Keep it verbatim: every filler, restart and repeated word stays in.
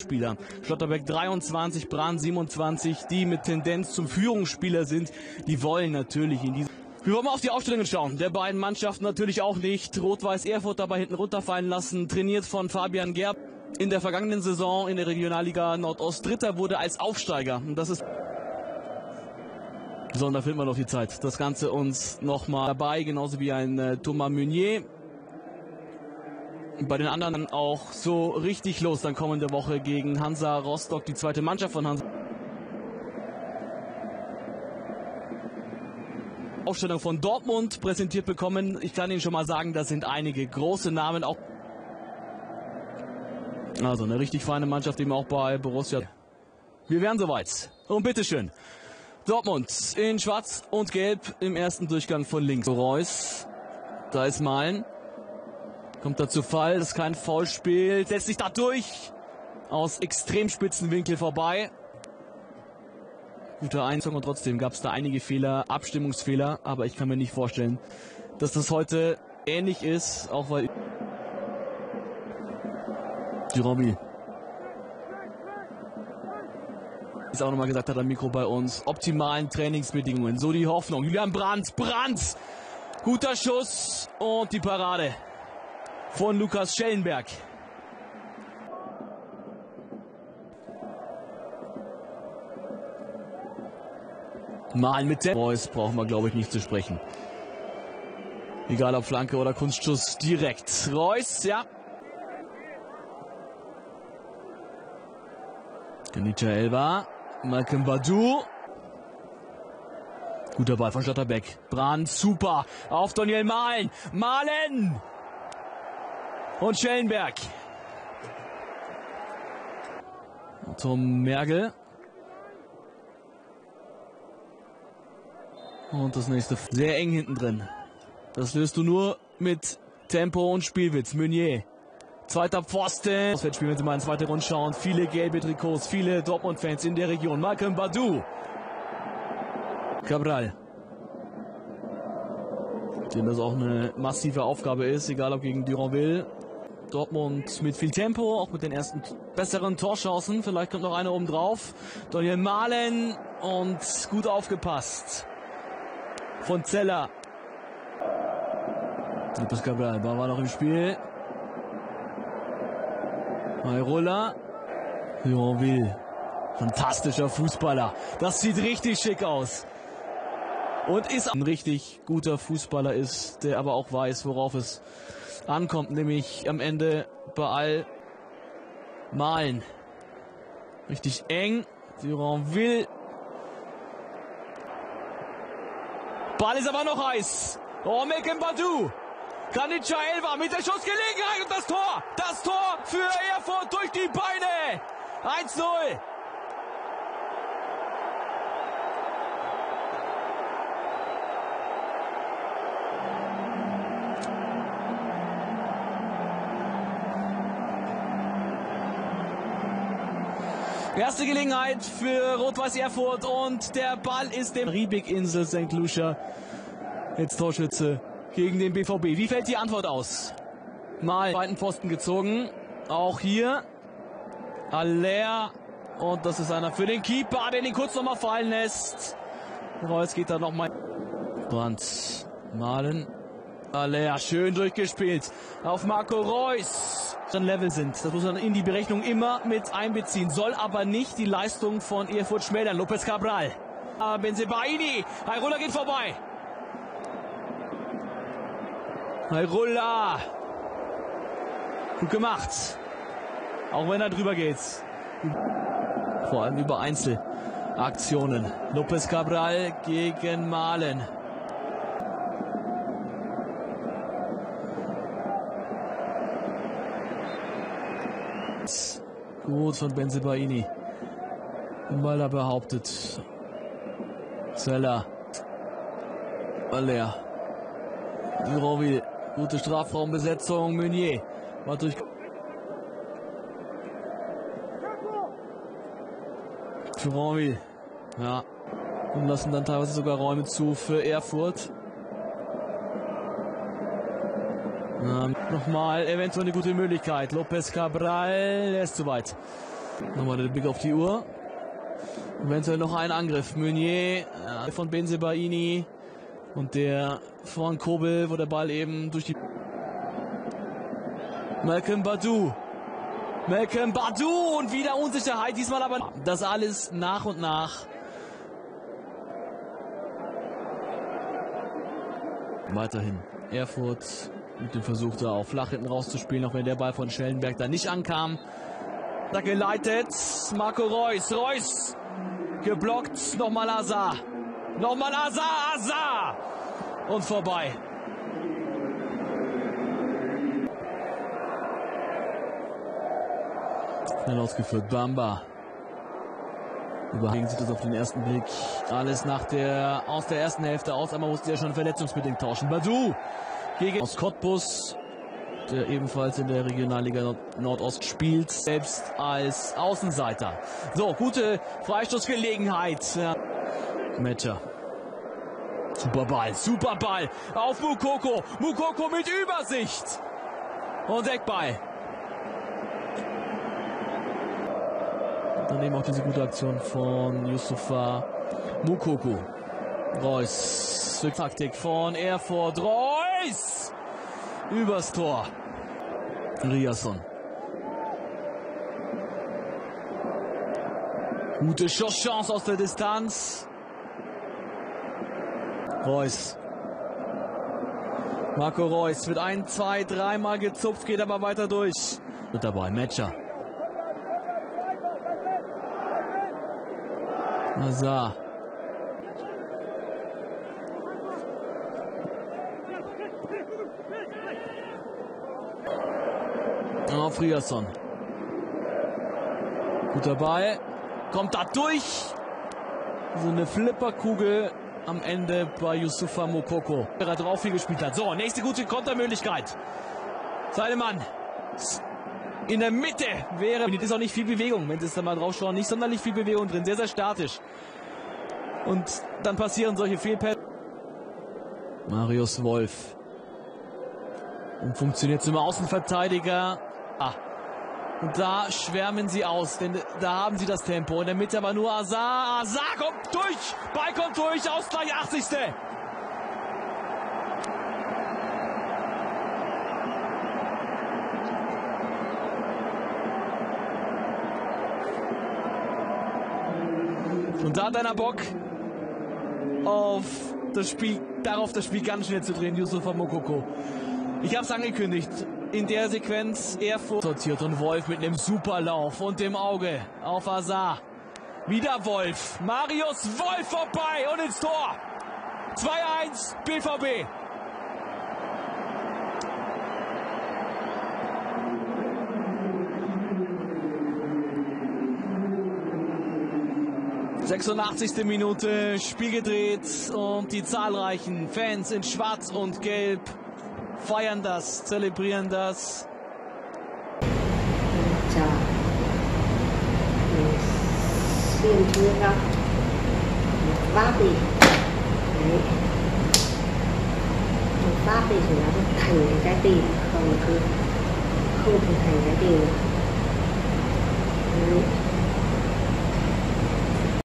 Spieler. Schlotterbeck dreiundzwanzig, Brandt siebenundzwanzig, die mit Tendenz zum Führungsspieler sind, die wollen natürlich in diesem... Wir wollen mal auf die Aufstellungen schauen. Der beiden Mannschaften natürlich auch nicht. Rot-Weiß Erfurt dabei hinten runterfallen lassen, trainiert von Fabian Gerb. In der vergangenen Saison in der Regionalliga Nordost Dritter wurde als Aufsteiger. Und das ist... So, und da finden wir noch die Zeit. Das Ganze uns nochmal dabei, genauso wie ein äh, Thomas Meunier. Bei den anderen auch so richtig los dann kommende Woche gegen Hansa Rostock, die zweite Mannschaft von Hansa. Aufstellung von Dortmund präsentiert bekommen. Ich kann Ihnen schon mal sagen, da sind einige große Namen auch. Also eine richtig feine Mannschaft eben auch bei Borussia. Wir wären soweit. Und bitteschön. Dortmund in Schwarz und Gelb im ersten Durchgang von links. Reus, da ist Malen. Kommt da zu Fall, das ist kein Foulspiel, setzt sich da durch. Aus extrem spitzen Winkel vorbei. Guter Einzug und trotzdem gab es da einige Fehler, Abstimmungsfehler. Aber ich kann mir nicht vorstellen, dass das heute ähnlich ist, auch weil... Girobi. Ist auch nochmal gesagt hat am Mikro bei uns, optimalen Trainingsbedingungen. So die Hoffnung. Julian Brandt, Brandt! Guter Schuss und die Parade von Lukas Schellenberg. Mal mit dem Reus brauchen wir, glaube ich, nicht zu sprechen. Egal ob Flanke oder Kunstschuss, direkt. Reus, ja. Kanita Elba, Malcolm Badou. Guter Ball von Schlotterbeck. Brandt, super. Auf Daniel Malen. Malen! Und Schellenberg. Tom Mergel. Und das nächste. Sehr eng hinten drin. Das löst du nur mit Tempo und Spielwitz. Meunier. Zweiter Pfosten. Auswärtsspiel, wenn Sie mal in zweite Runde schauen. Viele gelbe Trikots, viele Dortmund-Fans in der Region. Malcolm Badou. Cabral. Dem das auch eine massive Aufgabe ist, egal ob gegen Duranville. Dortmund mit viel Tempo, auch mit den ersten besseren Torchancen. Vielleicht kommt noch einer oben drauf. Daniel Malen und gut aufgepasst von Zeller. Lucas Cabral war noch im Spiel. Mairola. Duranville. Fantastischer Fußballer. Das sieht richtig schick aus. Und ist ein richtig guter Fußballer ist, der aber auch weiß, worauf es ankommt, nämlich am Ende bei all Malen. Richtig eng. Duranville. Ball ist aber noch heiß. Oh, Malcolm Badou. Kanita Elba mit der Schussgelegenheit und das Tor. Das Tor für Erfurt durch die Beine. eins null. Erste Gelegenheit für Rot-Weiß Erfurt und der Ball ist dem Riebick-Insel Sankt Lucia. Jetzt Torschütze gegen den B V B. Wie fällt die Antwort aus? Mal zweiten Pfosten gezogen. Auch hier Aller. Und das ist einer für den Keeper, der den kurz nochmal fallen lässt. Reus geht da nochmal. Brandt. Malen. Aller. Schön durchgespielt. Auf Marco Reus. Level sind. Das muss man in die Berechnung immer mit einbeziehen. Soll aber nicht die Leistung von Erfurt schmälern. Lopez Cabral. Bensebaini. Mairola geht vorbei. Mairola. Gut gemacht. Auch wenn er drüber geht. Vor allem über Einzelaktionen. Lopez Cabral gegen Malen. Gut von Bensebaini. Den Ball da behauptet. Zeller. Aller. Duranville. Gute Strafraumbesetzung. Meunier. War durch. Duranville. Ja. Und lassen dann teilweise sogar Räume zu für Erfurt. Ähm, nochmal eventuell eine gute Möglichkeit. Lopez Cabral, er ist zu weit. Nochmal der Blick auf die Uhr. Eventuell noch ein Angriff. Meunier ja, von Bensebaini und der von Kobel, wo der Ball eben durch die... Malcolm Badou. Malcolm Badou und wieder Unsicherheit. Diesmal aber das alles nach und nach. Weiterhin Erfurt mit dem Versuch da auch flach hinten rauszuspielen, auch wenn der Ball von Schellenberg da nicht ankam. Da geleitet Marco Reus. Reus geblockt. Nochmal Azar. Nochmal Azar. Azar. Und vorbei. Schnell ausgeführt. Bamba. Überhaupt sieht das auf den ersten Blick alles nach der, aus der ersten Hälfte aus. Einmal musste er schon verletzungsbedingt tauschen. Badou gegen aus Cottbus, der ebenfalls in der Regionalliga Nord Nordost spielt, selbst als Außenseiter. So, gute Freistoßgelegenheit. Ja. Metscher. Super Ball, super Ball auf Moukoko. Moukoko mit Übersicht. Und Eckball. Daneben auch diese gute Aktion von Youssoufa Moukoko. Reus. Taktik von Erfurt. Reus! Übers Tor. Riasson. Gute Chance aus der Distanz. Reus. Marco Reus wird ein, zwei, dreimal gezupft, geht aber weiter durch. Mit dabei Metscher. Azar. Auf Riasson. Gut dabei. Kommt da durch. So eine Flipperkugel am Ende bei Youssoufa Moukoko, der drauf viel gespielt hat. So, nächste gute Kontermöglichkeit. Seidemann. In der Mitte wäre, es ist auch nicht viel Bewegung, wenn Sie es da mal drauf schauen, nicht sonderlich viel Bewegung drin, sehr, sehr statisch. Und dann passieren solche Fehlpässe. Marius Wolf. Und funktioniert zum Außenverteidiger. Ah. Und da schwärmen sie aus, denn da haben sie das Tempo. In der Mitte aber nur Azar. Azar kommt durch. Ball kommt durch. Ausgleich achtzigste Und da hat einer Bock auf das Spiel, darauf das Spiel ganz schnell zu drehen, Youssoufa Moukoko. Ich habe es angekündigt, in der Sequenz Erfurt sortiert und Wolf mit einem Superlauf und dem Auge auf Azar. Wieder Wolf, Marius Wolf vorbei und ins Tor. zwei eins B V B. sechsundachtzigste Minute, Spiel gedreht und die zahlreichen Fans in Schwarz und Gelb feiern das, zelebrieren das. Chào. Xuyên chưa không? Một phát đi. Đấy. Một phát đi thì nó thành cái trái tim, không cứ không thể thành trái tim. Đấy.